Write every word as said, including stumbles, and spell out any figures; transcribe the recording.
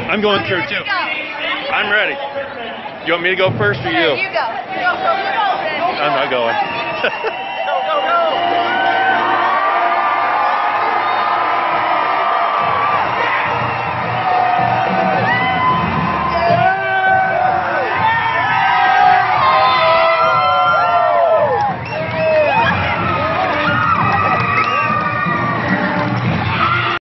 I'm going through too. I'm ready. You want me to go first or you? You go. You go. I'm not going.